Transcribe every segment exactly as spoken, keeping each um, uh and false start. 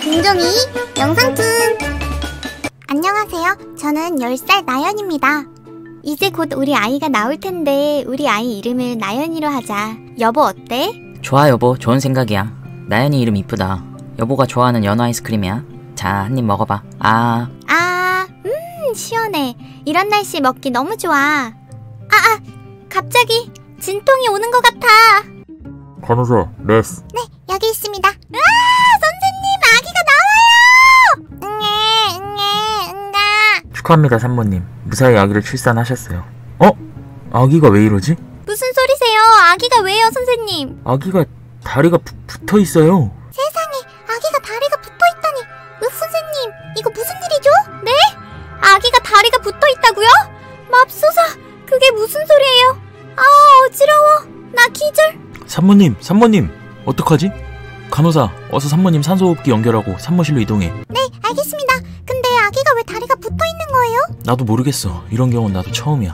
김종이 영상툰. 안녕하세요. 저는 열 살 나연입니다. 이제 곧 우리 아이가 나올 텐데 우리 아이 이름을 나연이로 하자. 여보 어때? 좋아 여보, 좋은 생각이야. 나연이 이름 이쁘다. 여보가 좋아하는 연어 아이스크림이야. 자, 한 입 먹어봐. 아... 아... 음 시원해. 이런 날씨에 먹기 너무 좋아. 아 아! 갑자기 진통이 오는 것 같아. 간호사, 레스. 네, 여기 있습니다. 으아! 선생님, 아기가 나와요! 응애, 응애, 응가. 축하합니다, 산모님. 무사히 아기를 출산하셨어요. 어? 아기가 왜 이러지? 무슨 소리세요? 아기가 왜요, 선생님? 아기가 다리가 부, 붙어있어요. 세상에, 아기가 다리가 붙어있다니. 으, 선생님, 이거 무슨 일이죠? 네? 아기가 다리가 붙어있다고요? 맙소사, 그게 무슨 소리예요? 아, 어지러워. 나 기절. 산모님, 산모님, 어떡하지? 간호사, 어서 산모님 산소호흡기 연결하고 산모실로 이동해. 네, 알겠습니다. 근데 아기가 왜 다리가 붙어있는 거예요? 나도 모르겠어. 이런 경우는 나도 처음이야.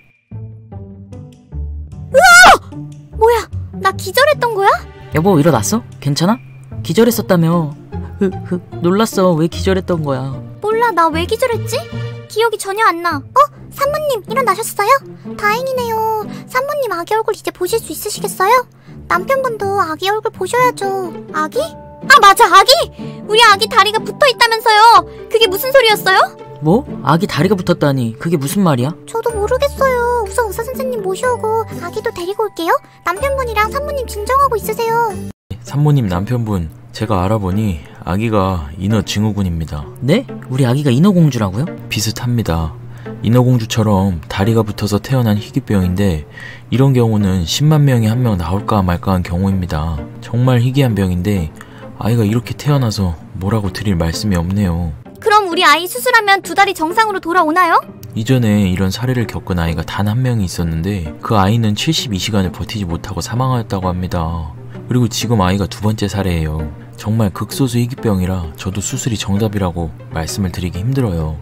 으아! 뭐야, 나 기절했던 거야? 여보 일어났어? 괜찮아? 기절했었다며. 흐흐, 놀랐어. 왜 기절했던 거야? 몰라, 나 왜 기절했지? 기억이 전혀 안 나. 어? 산모님 일어나셨어요? 다행이네요. 산모님 아기 얼굴 이제 보실 수 있으시겠어요? 남편분도 아기 얼굴 보셔야죠. 아기? 아 맞아, 아기! 우리 아기 다리가 붙어있다면서요. 그게 무슨 소리였어요? 뭐? 아기 다리가 붙었다니 그게 무슨 말이야? 저도 모르겠어요. 우선 의사 선생님 모셔오고 아기도 데리고 올게요. 남편분이랑 산모님 진정하고 있으세요. 산모님 남편분, 제가 알아보니 아기가 인어증후군입니다. 네? 우리 아기가 인어공주라고요? 비슷합니다. 인어공주처럼 다리가 붙어서 태어난 희귀병인데 이런 경우는 십만 명에 한 명 나올까 말까 한 경우입니다. 정말 희귀한 병인데 아이가 이렇게 태어나서 뭐라고 드릴 말씀이 없네요. 그럼 우리 아이 수술하면 두 다리 정상으로 돌아오나요? 이전에 이런 사례를 겪은 아이가 단 한 명이 있었는데 그 아이는 칠십이 시간을 버티지 못하고 사망하였다고 합니다. 그리고 지금 아이가 두 번째 사례예요. 정말 극소수 희귀병이라 저도 수술이 정답이라고 말씀을 드리기 힘들어요.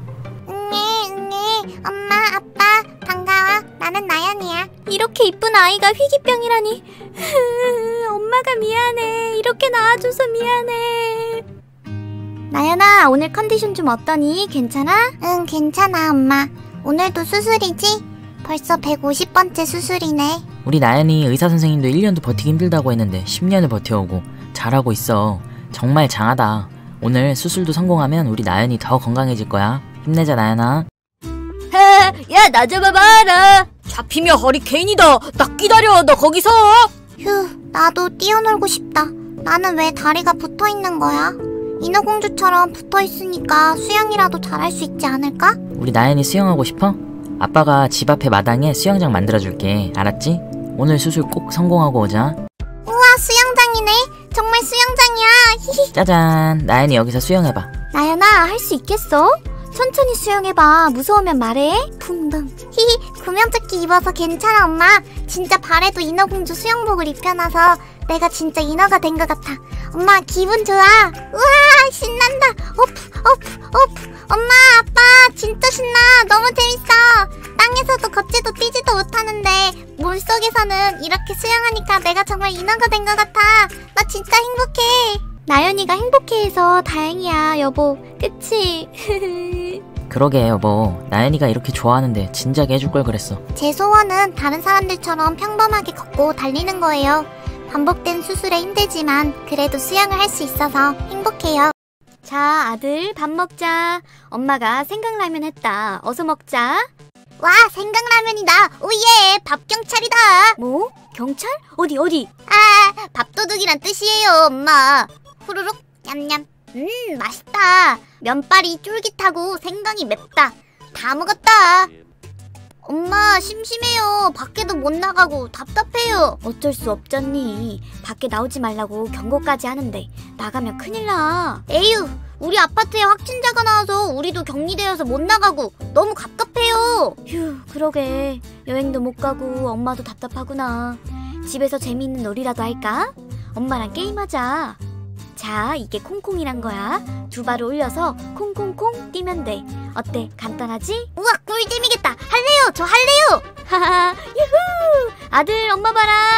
엄마, 아빠, 반가워. 나는 나연이야. 이렇게 이쁜 아이가 희귀병이라니. 엄마가 미안해. 이렇게 낳아줘서 미안해. 나연아, 오늘 컨디션 좀 어떠니? 괜찮아? 응, 괜찮아, 엄마. 오늘도 수술이지? 벌써 백오십 번째 수술이네. 우리 나연이 의사 선생님도 일 년도 버티기 힘들다고 했는데 십 년을 버텨오고 잘하고 있어. 정말 장하다. 오늘 수술도 성공하면 우리 나연이 더 건강해질 거야. 힘내자, 나연아. 야, 나 잡아봐라. 잡히면 허리케인이다. 나 기다려. 너 거기서. 휴, 나도 뛰어놀고 싶다. 나는 왜 다리가 붙어있는 거야? 인어공주처럼 붙어있으니까 수영이라도 잘할 수 있지 않을까? 우리 나연이 수영하고 싶어? 아빠가 집 앞에 마당에 수영장 만들어줄게. 알았지? 오늘 수술 꼭 성공하고 오자. 우와, 수영장이네. 정말 수영장이야. 히히. 짜잔, 나연이 여기서 수영해봐. 나연아, 할 수 있겠어? 천천히 수영해봐. 무서우면 말해. 붕덩. 히히, 구명조끼 입어서 괜찮아, 엄마. 진짜 발에도 인어공주 수영복을 입혀놔서 내가 진짜 인어가 된 것 같아. 엄마, 기분 좋아. 우와, 신난다. 오프, 오프, 오프. 엄마, 아빠, 진짜 신나. 너무 재밌어. 땅에서도 걷지도 뛰지도 못하는데 물속에서는 이렇게 수영하니까 내가 정말 인어가 된 것 같아. 나 진짜 행복해. 나연이가 행복해해서 다행이야, 여보. 그치? 그러게 여보, 나연이가 이렇게 좋아하는데 진작에 해줄 걸 그랬어. 제 소원은 다른 사람들처럼 평범하게 걷고 달리는 거예요. 반복된 수술에 힘들지만 그래도 수영을 할 수 있어서 행복해요. 자, 아들 밥 먹자. 엄마가 생강라면 했다. 어서 먹자. 와, 생강라면이다. 오예, 밥경찰이다. 뭐? 경찰? 어디 어디? 아, 밥도둑이란 뜻이에요, 엄마. 후루룩 냠냠. 음, 맛있다. 면발이 쫄깃하고 생강이 맵다. 다 먹었다. 엄마, 심심해요. 밖에도 못 나가고 답답해요. 어쩔 수 없잖니. 밖에 나오지 말라고 경고까지 하는데 나가면 큰일 나. 에휴, 우리 아파트에 확진자가 나와서 우리도 격리되어서 못 나가고 너무 갑갑해요. 휴, 그러게. 여행도 못 가고 엄마도 답답하구나. 집에서 재미있는 놀이라도 할까? 엄마랑 게임하자. 자, 이게 콩콩이란 거야. 두 발을 올려서 콩콩콩 뛰면 돼. 어때? 간단하지? 우와, 꿀잼이겠다. 할래요. 저 할래요. 하하, 유후. 아들, 엄마 봐라.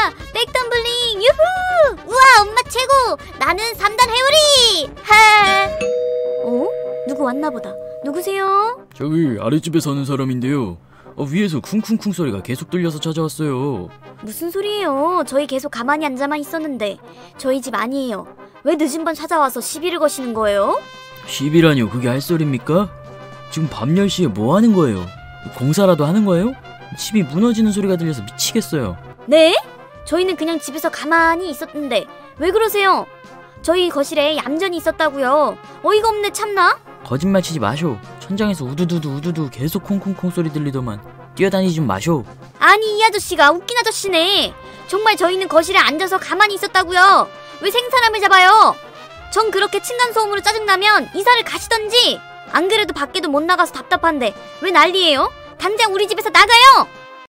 백덤블링 유후! 우와 엄마 최고! 나는 삼 단 해오리! 하! 어? 누구 왔나보다. 누구세요? 저기 아랫집에 사는 사람인데요. 어, 위에서 쿵쿵쿵 소리가 계속 들려서 찾아왔어요. 무슨 소리예요? 저희 계속 가만히 앉아만 있었는데. 저희 집 아니에요. 왜 늦은 밤 찾아와서 시비를 거시는 거예요? 시비라뇨, 그게 할 소리입니까? 지금 밤 열 시에 뭐 하는 거예요? 공사라도 하는 거예요? 집이 무너지는 소리가 들려서 미치겠어요. 네? 저희는 그냥 집에서 가만히 있었는데 왜 그러세요? 저희 거실에 얌전히 있었다고요. 어이가 없네 참나. 거짓말 치지 마쇼. 천장에서 우두두두 우두두 계속 콩콩콩 소리 들리더만. 뛰어다니지 좀 마쇼. 아니 이 아저씨가 웃긴 아저씨네. 정말 저희는 거실에 앉아서 가만히 있었다고요. 왜 생사람을 잡아요? 전 그렇게 층간소음으로 짜증나면 이사를 가시던지. 안 그래도 밖에도 못 나가서 답답한데 왜 난리예요? 당장 우리 집에서 나가요.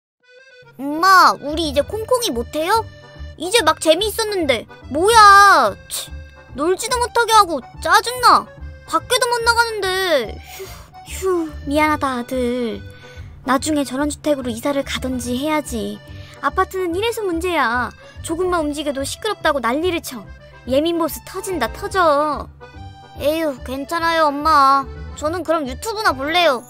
엄마 우리 이제 콩콩이 못해요? 이제 막 재미있었는데 뭐야. 치, 놀지도 못하게 하고 짜증나. 밖에도 못 나가는데. 휴, 미안하다 아들. 나중에 전원주택으로 이사를 가던지 해야지. 아파트는 이래서 문제야. 조금만 움직여도 시끄럽다고 난리를 쳐. 예민보스 터진다 터져. 에휴 괜찮아요 엄마. 저는 그럼 유튜브나 볼래요.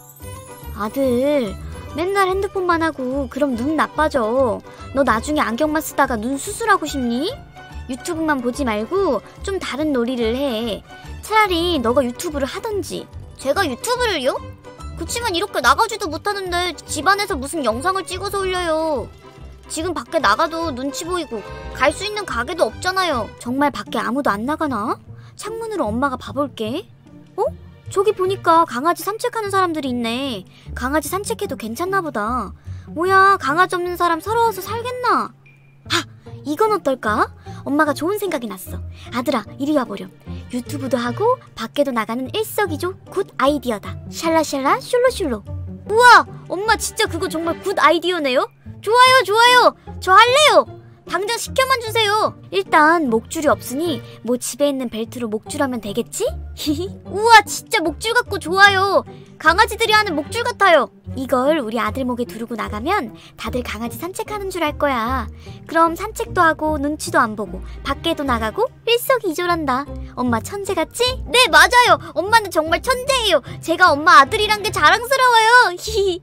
아들 맨날 핸드폰만 하고 그럼 눈 나빠져. 너 나중에 안경만 쓰다가 눈 수술하고 싶니? 유튜브만 보지 말고 좀 다른 놀이를 해. 차라리 너가 유튜브를 하던지. 제가 유튜브를요? 그치만 이렇게 나가지도 못하는데 집안에서 무슨 영상을 찍어서 올려요. 지금 밖에 나가도 눈치 보이고 갈 수 있는 가게도 없잖아요. 정말 밖에 아무도 안 나가나? 창문으로 엄마가 봐볼게. 어? 저기 보니까 강아지 산책하는 사람들이 있네. 강아지 산책해도 괜찮나 보다. 뭐야 강아지 없는 사람 서러워서 살겠나? 아! 이건 어떨까? 엄마가 좋은 생각이 났어. 아들아 이리 와보렴. 유튜브도 하고 밖에도 나가는 일석이조 굿 아이디어다. 샬라샬라 슐로슐로. 우와 엄마 진짜 그거 정말 굿 아이디어네요. 좋아요 좋아요. 저 할래요. 당장 시켜만 주세요. 일단 목줄이 없으니 뭐 집에 있는 벨트로 목줄하면 되겠지? 우와 진짜 목줄 같고 좋아요. 강아지들이 하는 목줄 같아요. 이걸 우리 아들 목에 두르고 나가면 다들 강아지 산책하는 줄 알 거야. 그럼 산책도 하고 눈치도 안 보고 밖에도 나가고 일석이조란다. 엄마 천재 같지? 네 맞아요. 엄마는 정말 천재예요. 제가 엄마 아들이란 게 자랑스러워요.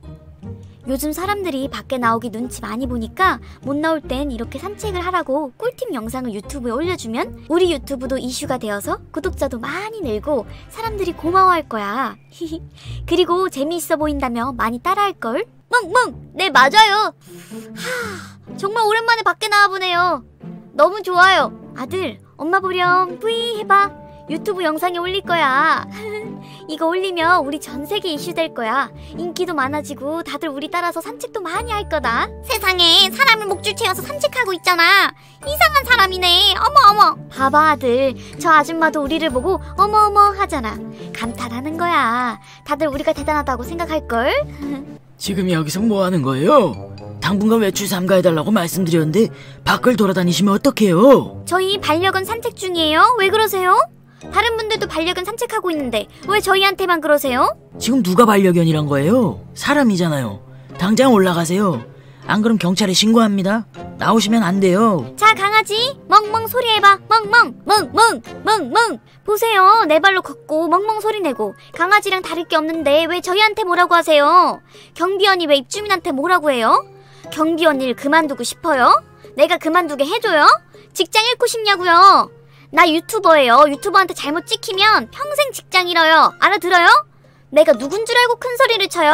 요즘 사람들이 밖에 나오기 눈치 많이 보니까 못 나올 땐 이렇게 산책을 하라고 꿀팁 영상을 유튜브에 올려주면 우리 유튜브도 이슈가 되어서 구독자도 많이 늘고 사람들이 고마워할 거야. 그리고 재미있어 보인다며 많이 따라할걸? 멍멍! 네 맞아요. 하, 정말 오랜만에 밖에 나와보네요. 너무 좋아요. 아들 엄마 보렴 뿌이 해봐. 유튜브 영상에 올릴 거야. 이거 올리면 우리 전 세계 이슈 될 거야. 인기도 많아지고 다들 우리 따라서 산책도 많이 할 거다. 세상에 사람을 목줄 채워서 산책하고 있잖아. 이상한 사람이네. 어머 어머. 봐봐 아들. 저 아줌마도 우리를 보고 어머 어머 하잖아. 감탄하는 거야. 다들 우리가 대단하다고 생각할걸? 지금 여기서 뭐 하는 거예요? 당분간 외출 삼가해달라고 말씀드렸는데 밖을 돌아다니시면 어떡해요? 저희 반려견 산책 중이에요. 왜 그러세요? 다른 분들도 반려견 산책하고 있는데 왜 저희한테만 그러세요? 지금 누가 반려견이란 거예요? 사람이잖아요. 당장 올라가세요. 안 그럼 경찰에 신고합니다. 나오시면 안 돼요. 자 강아지 멍멍 소리해봐. 멍멍 멍멍 멍멍. 보세요 네 발로 걷고 멍멍 소리내고 강아지랑 다를 게 없는데 왜 저희한테 뭐라고 하세요? 경비 언니 왜 입주민한테 뭐라고 해요? 경비 언니를 그만두고 싶어요? 내가 그만두게 해줘요? 직장 잃고 싶냐고요? 나 유튜버예요. 유튜버한테 잘못 찍히면 평생 직장 잃어요. 알아들어요? 내가 누군 줄 알고 큰 소리를 쳐요?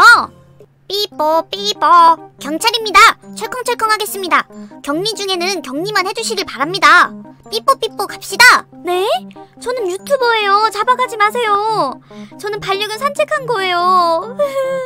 삐뽀 삐뽀. 경찰입니다. 철컹철컹 하겠습니다. 격리 중에는 격리만 해주시길 바랍니다. 삐뽀 삐뽀 갑시다. 네? 저는 유튜버예요. 잡아가지 마세요. 저는 반려견 산책한 거예요.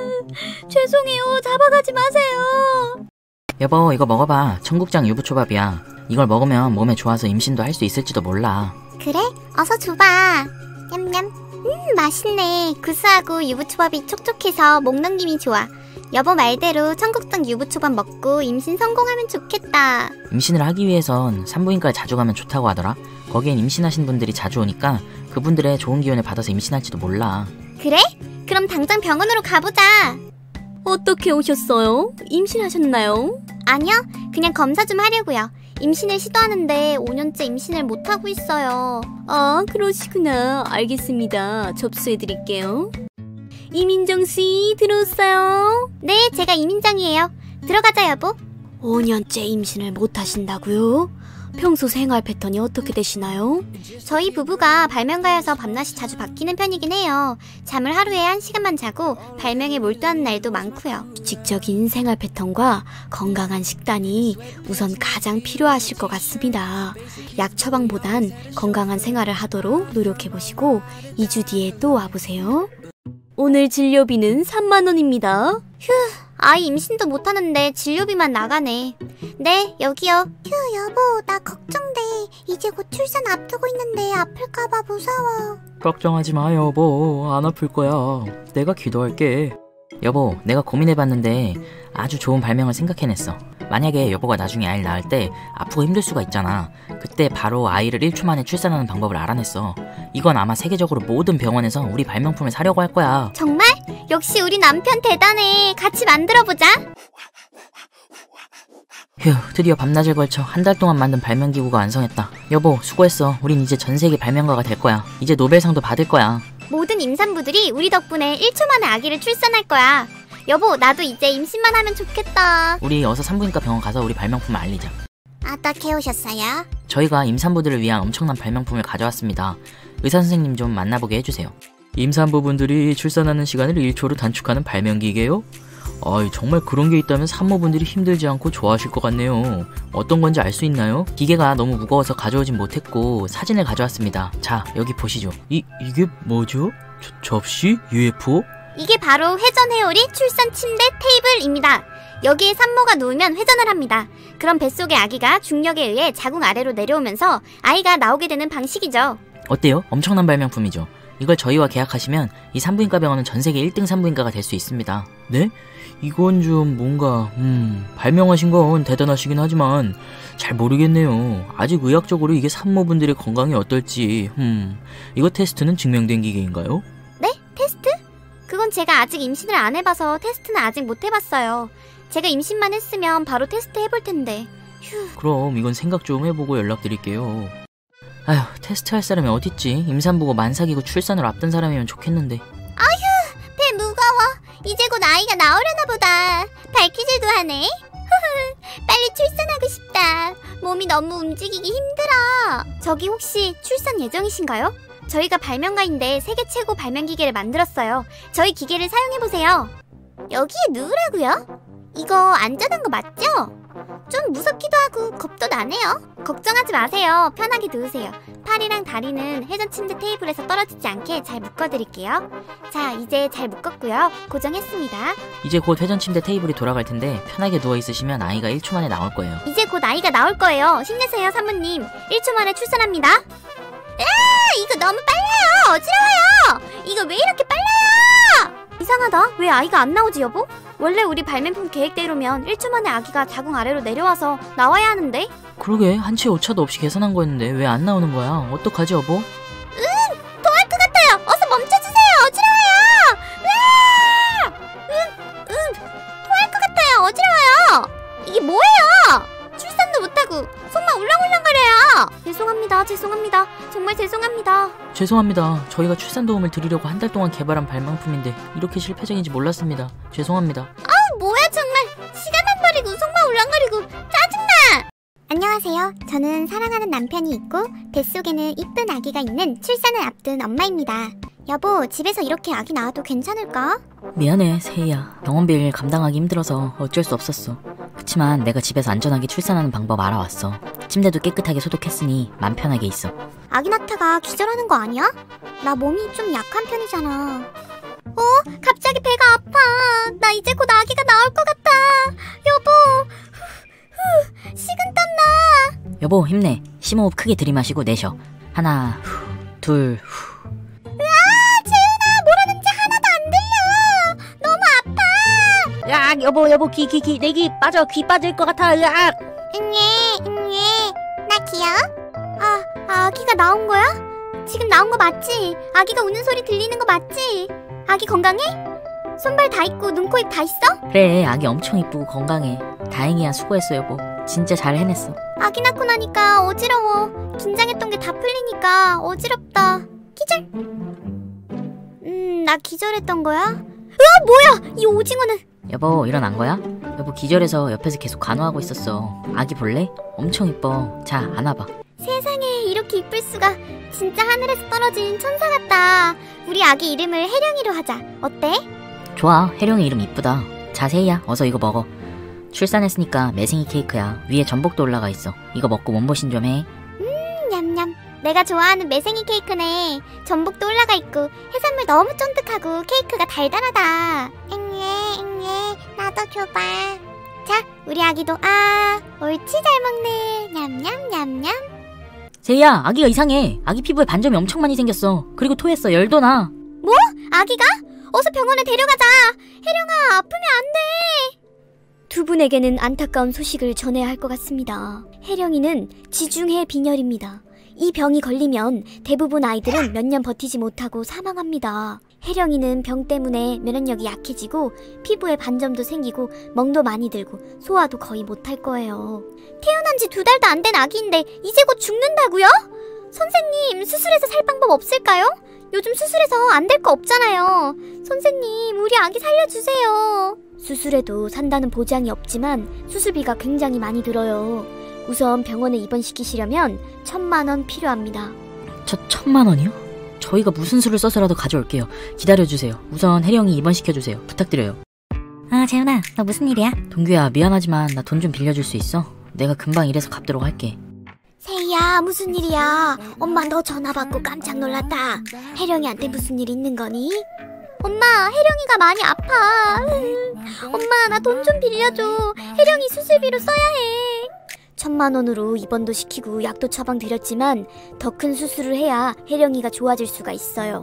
죄송해요. 잡아가지 마세요. 여보 이거 먹어봐. 청국장 유부초밥이야. 이걸 먹으면 몸에 좋아서 임신도 할 수 있을지도 몰라. 그래? 어서 줘봐. 냠냠. 음 맛있네. 구수하고 유부초밥이 촉촉해서 목 넘김이 좋아. 여보 말대로 청국장 유부초밥 먹고 임신 성공하면 좋겠다. 임신을 하기 위해선 산부인과에 자주 가면 좋다고 하더라. 거기엔 임신하신 분들이 자주 오니까 그분들의 좋은 기운을 받아서 임신할지도 몰라. 그래? 그럼 당장 병원으로 가보자. 어떻게 오셨어요? 임신하셨나요? 아니요. 그냥 검사 좀 하려고요. 임신을 시도하는데 오 년째 임신을 못하고 있어요. 아, 그러시구나. 알겠습니다. 접수해드릴게요. 이민정씨, 들어오세요. 네, 제가 이민정이에요. 들어가자, 여보. 오 년째 임신을 못하신다고요? 평소 생활 패턴이 어떻게 되시나요? 저희 부부가 발명가여서 밤낮이 자주 바뀌는 편이긴 해요. 잠을 하루에 한 시간만 자고 발명에 몰두하는 날도 많고요. 규칙적인 생활 패턴과 건강한 식단이 우선 가장 필요하실 것 같습니다. 약 처방보단 건강한 생활을 하도록 노력해보시고 이 주 뒤에 또 와보세요. 오늘 진료비는 삼만 원입니다. 휴, 아이 임신도 못하는데 진료비만 나가네. 네, 여기요. 휴, 여보, 나 걱정돼. 이제 곧 출산 앞두고 있는데 아플까봐 무서워. 걱정하지 마 여보. 안 아플 거야. 내가 기도할게. 여보, 내가 고민해봤는데 아주 좋은 발명을 생각해냈어. 만약에 여보가 나중에 아이를 낳을 때 아프고 힘들 수가 있잖아. 그때 바로 아이를 일 초 만에 출산하는 방법을 알아냈어. 이건 아마 세계적으로 모든 병원에서 우리 발명품을 사려고 할 거야. 정말? 역시 우리 남편 대단해. 같이 만들어보자. 휴, 드디어 밤낮을 걸쳐 한 달 동안 만든 발명기구가 완성했다. 여보, 수고했어. 우린 이제 전 세계 발명가가 될 거야. 이제 노벨상도 받을 거야. 모든 임산부들이 우리 덕분에 일 초 만에 아기를 출산할 거야. 여보, 나도 이제 임신만 하면 좋겠다. 우리 어서 산부인과 병원 가서 우리 발명품을 알리자. 어떻게 오셨어요? 저희가 임산부들을 위한 엄청난 발명품을 가져왔습니다. 의사 선생님 좀 만나보게 해주세요. 임산부분들이 출산하는 시간을 일 초로 단축하는 발명기계요? 아이, 정말 그런 게 있다면 산모분들이 힘들지 않고 좋아하실 것 같네요. 어떤 건지 알 수 있나요? 기계가 너무 무거워서 가져오진 못했고 사진을 가져왔습니다. 자, 여기 보시죠. 이, 이게 뭐죠? 저, 접시? 유에프오? 이게 바로 회전 회오리 출산 침대 테이블입니다. 여기에 산모가 누우면 회전을 합니다. 그럼 뱃속의 아기가 중력에 의해 자궁 아래로 내려오면서 아이가 나오게 되는 방식이죠. 어때요? 엄청난 발명품이죠. 이걸 저희와 계약하시면 이 산부인과 병원은 전세계 일 등 산부인과가 될 수 있습니다. 네? 이건 좀 뭔가 음... 발명하신 건 대단하시긴 하지만 잘 모르겠네요. 아직 의학적으로 이게 산모분들의 건강이 어떨지 음... 이거 테스트는 증명된 기계인가요? 네? 테스트? 그건 제가 아직 임신을 안 해봐서 테스트는 아직 못 해봤어요. 제가 임신만 했으면 바로 테스트 해볼 텐데. 휴. 그럼 이건 생각 좀 해보고 연락드릴게요. 아휴, 테스트할 사람이 어딨지? 임산부고 만삭이고 출산을 앞둔 사람이면 좋겠는데. 아휴, 배 무거워. 이제 곧 아이가 나오려나 보다. 발키질도 하네. 빨리 출산하고 싶다. 몸이 너무 움직이기 힘들어. 저기 혹시 출산 예정이신가요? 저희가 발명가인데 세계 최고 발명기계를 만들었어요. 저희 기계를 사용해보세요. 여기에 누우라고요? 이거 안전한 거 맞죠? 좀 무섭기도 하고 겁도 나네요. 걱정하지 마세요. 편하게 누우세요. 팔이랑 다리는 회전 침대 테이블에서 떨어지지 않게 잘 묶어드릴게요. 자, 이제 잘 묶었고요. 고정했습니다. 이제 곧 회전 침대 테이블이 돌아갈 텐데 편하게 누워있으시면 아이가 일 초 만에 나올 거예요. 이제 곧 아이가 나올 거예요. 힘내세요, 산모님. 일 초 만에 출산합니다. 아, 이거 너무 빨라요. 어지러워요. 이거 왜 이렇게 빨라요? 이상하다. 왜 아이가 안 나오지, 여보? 원래 우리 발명품 계획대로면 일 초 만에 아기가 자궁 아래로 내려와서 나와야 하는데. 그러게, 한치의 오차도 없이 계산한 거였는데 왜 안 나오는 거야? 어떡하지, 여보? 응! 토할 것 같아요. 어서 멈춰주세요. 어지러워요. 으아! 응! 응! 토할 것 같아요. 어지러워요. 이게 뭐예요? 출산도 못하고 손만 울렁울렁거려요. 죄송합니다. 죄송합니다. 정말 죄송합니다. 죄송합니다. 저희가 출산 도움을 드리려고 한 달 동안 개발한 발명품인데 이렇게 실패적인지 몰랐습니다. 죄송합니다. 아우, 뭐야 정말. 시간만 버리고 손만 울렁거리고 짜증나. 안녕하세요. 저는 사랑하는 남편이 있고 뱃속에는 이쁜 아기가 있는 출산을 앞둔 엄마입니다. 여보, 집에서 이렇게 아기 낳아도 괜찮을까? 미안해, 세희야. 병원비를 감당하기 힘들어서 어쩔 수 없었어. 그치만 내가 집에서 안전하게 출산하는 방법 알아왔어. 침대도 깨끗하게 소독했으니 맘 편하게 있어. 아기 낳다가 기절하는 거 아니야? 나 몸이 좀 약한 편이잖아. 어? 갑자기 배가 아파. 나 이제 곧 아기가 나올 것 같아. 여보. 후, 후, 식은땀 나. 여보, 힘내. 심호흡 크게 들이마시고 내쉬어. 하나, 후, 둘, 후. 으아, 재훈아, 뭐라는지 하나도 안 들려. 너무 아파. 으악, 여보, 여보, 귀, 귀, 귀, 내 귀 빠져, 귀 빠질 것 같아, 으악. 응애, 응애. 나 귀여워? 아, 아기가 나온 거야? 지금 나온 거 맞지? 아기가 우는 소리 들리는 거 맞지? 아기 건강해? 손발 다 있고 눈, 코, 입 다 있어? 그래, 아기 엄청 이쁘고 건강해. 다행이야, 수고했어, 여보. 진짜 잘 해냈어. 아, 아기 낳고 나니까 어지러워. 긴장했던 게 다 풀리니까 어지럽다. 기절. 음, 나 기절했던 거야? 으아, 뭐야! 이 오징어는. 여보, 일어난 거야? 여보 기절해서 옆에서 계속 간호하고 있었어. 아기 볼래? 엄청 이뻐. 자, 안아봐. 세상에, 이렇게 이쁠 수가. 진짜 하늘에서 떨어진 천사 같다. 우리 아기 이름을 혜령이로 하자. 어때? 좋아, 혜령이 이름 이쁘다. 자, 세희야, 어서 이거 먹어. 출산했으니까 매생이 케이크야. 위에 전복도 올라가 있어. 이거 먹고 몸보신 좀 해. 음, 냠냠. 내가 좋아하는 매생이 케이크네. 전복도 올라가 있고 해산물 너무 쫀득하고 케이크가 달달하다. 앵예 앵예, 나도 줘봐. 자, 우리 아기도 아, 옳지, 잘 먹네. 냠냠냠냠. 세희야, 아기가 이상해. 아기 피부에 반점이 엄청 많이 생겼어. 그리고 토했어. 열도 나. 뭐? 아기가? 어서 병원에 데려가자. 혜령아, 아프면 안 돼. 두 분에게는 안타까운 소식을 전해야 할 것 같습니다. 혜령이는 지중해 빈혈입니다. 이 병이 걸리면 대부분 아이들은 몇 년 버티지 못하고 사망합니다. 혜령이는 병 때문에 면역력이 약해지고 피부에 반점도 생기고 멍도 많이 들고 소화도 거의 못할 거예요. 태어난 지 두 달도 안 된 아기인데 이제 곧 죽는다고요? 선생님, 수술해서 살 방법 없을까요? 요즘 수술해서 안 될 거 없잖아요. 선생님, 우리 아기 살려주세요. 수술해도 산다는 보장이 없지만 수술비가 굉장히 많이 들어요. 우선 병원에 입원시키시려면 천만 원 필요합니다. 저 천만 원이요? 저희가 무슨 수를 써서라도 가져올게요. 기다려주세요. 우선 혜령이 입원시켜주세요. 부탁드려요. 아, 재훈아, 너 무슨 일이야? 동규야, 미안하지만 나 돈 좀 빌려줄 수 있어? 내가 금방 일해서 갚도록 할게. 세희야, 무슨 일이야? 엄마 너 전화 받고 깜짝 놀랐다. 혜령이한테 무슨 일 있는 거니? 엄마, 혜령이가 많이 아파. 엄마, 나 돈 좀 빌려줘. 혜령이 수술비로 써야 해. 천만 원으로 입원도 시키고 약도 처방 드렸지만 더 큰 수술을 해야 혜령이가 좋아질 수가 있어요.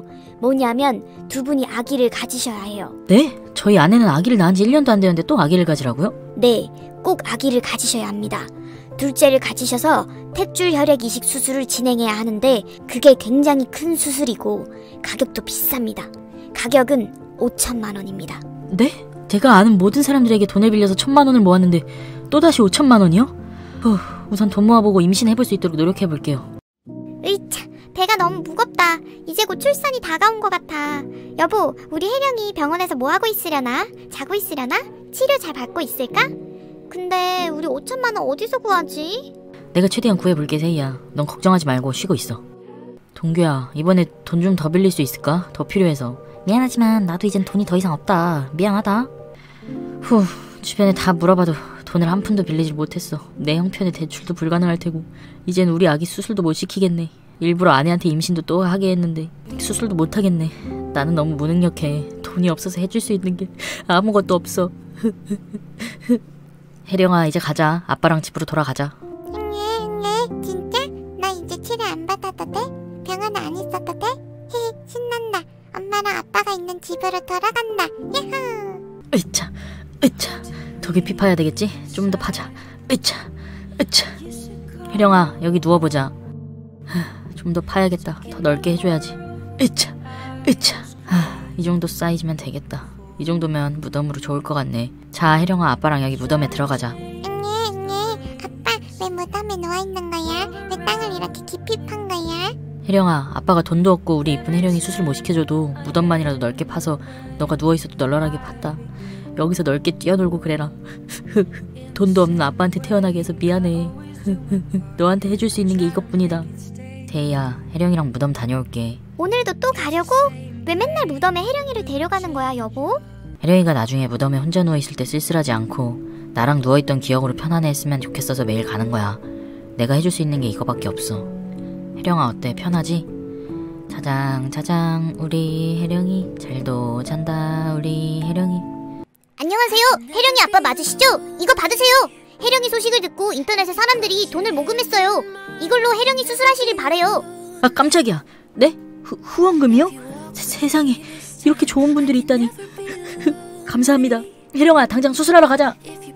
뭐냐면 두 분이 아기를 가지셔야 해요. 네? 저희 아내는 아기를 낳은 지 일 년도 안 되는데 또 아기를 가지라고요? 네, 꼭 아기를 가지셔야 합니다. 둘째를 가지셔서 탯줄 혈액 이식 수술을 진행해야 하는데 그게 굉장히 큰 수술이고 가격도 비쌉니다. 가격은 오천만 원입니다. 네? 제가 아는 모든 사람들에게 돈을 빌려서 천만 원을 모았는데 또다시 오천만 원이요? 후, 우선 돈 모아보고 임신해볼 수 있도록 노력해볼게요. 으이차, 배가 너무 무겁다. 이제 곧 출산이 다가온 것 같아. 여보, 우리 혜령이 병원에서 뭐하고 있으려나? 자고 있으려나? 치료 잘 받고 있을까? 근데 우리 오천만 원 어디서 구하지? 내가 최대한 구해볼게, 세희야. 넌 걱정하지 말고 쉬고 있어. 동규야, 이번에 돈 좀 더 빌릴 수 있을까? 더 필요해서. 미안하지만 나도 이젠 돈이 더 이상 없다. 미안하다. 후, 주변에 다 물어봐도 돈을 한 푼도 빌리질 못했어. 내 형편에 대출도 불가능할 테고 이젠 우리 아기 수술도 못 시키겠네. 일부러 아내한테 임신도 또 하게 했는데 수술도 못 하겠네. 나는 너무 무능력해. 돈이 없어서 해줄 수 있는 게 아무것도 없어. 혜령아, 이제 가자. 아빠랑 집으로 돌아가자. 응애 응애, 진짜? 나 이제 치료 안 받아도 돼? 병원 안 있어도 돼? 히히, 신난다. 엄마랑 아빠가 있는 집으로 돌아간다. 야호. 으차, 으차. 더 깊이 파야 되겠지? 좀 더 파자. 으차, 으차. 혜령아, 여기 누워보자. 좀 더 파야겠다. 더 넓게 해줘야지. 으차, 으차. 이 정도 사이즈면 되겠다. 이 정도면 무덤으로 좋을 것 같네. 자, 혜령아, 아빠랑 여기 무덤에 들어가자. 응애 응애, 아빠 왜 무덤에 누워있는 거야? 왜 땅을 이렇게 깊이 판 거야? 혜령아, 아빠가 돈도 없고 우리 이쁜 혜령이 수술 못 시켜줘도 무덤만이라도 넓게 파서 너가 누워있어도 널널하게 팠다. 여기서 넓게 뛰어놀고 그래라. 돈도 없는 아빠한테 태어나게 해서 미안해. 너한테 해줄 수 있는 게 이것뿐이다. 세희야, 혜령이랑 무덤 다녀올게. 오늘도 또 가려고? 왜 맨날 무덤에 혜령이를 데려가는 거야, 여보? 혜령이가 나중에 무덤에 혼자 누워있을 때 쓸쓸하지 않고 나랑 누워있던 기억으로 편안해했으면 좋겠어서 매일 가는 거야. 내가 해줄 수 있는 게 이거밖에 없어. 혜령아, 어때? 편하지? 자장 자장 우리 혜령이 잘도 잔다 우리 혜령이. 안녕하세요, 혜령이 아빠 맞으시죠? 이거 받으세요. 혜령이 소식을 듣고 인터넷에 사람들이 돈을 모금했어요. 이걸로 혜령이 수술하시길 바래요. 아, 깜짝이야. 네? 후, 후원금이요? 세, 세상에 이렇게 좋은 분들이 있다니. 감사합니다. 혜령아, 당장 수술하러 가자.